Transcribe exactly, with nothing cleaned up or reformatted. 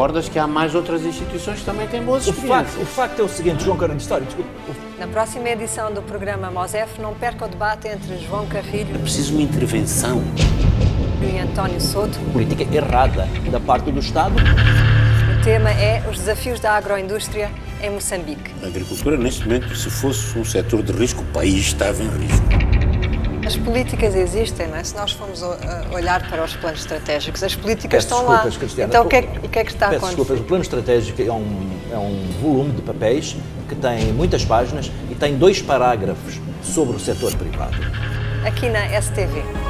concordas que há mais outras instituições que também têm boas O experiências. facto, o facto é o seguinte, João Carolho, história, desculpa. Na próxima edição do programa Mosef, não perca o debate entre João Carrilho É preciso uma intervenção. e António Souto. Política errada da parte do Estado. O tema é os desafios da agroindústria em Moçambique. A agricultura, neste momento, se fosse um setor de risco, o país estava em risco. As políticas existem, não é? Se nós formos olhar para os planos estratégicos, as políticas Peço estão desculpas, lá. Cristiana. Então o que, é, o que é que está a Peço acontecer? desculpas, o plano estratégico é um, é um volume de papéis que tem muitas páginas e tem dois parágrafos sobre o setor privado. Aqui na S T V.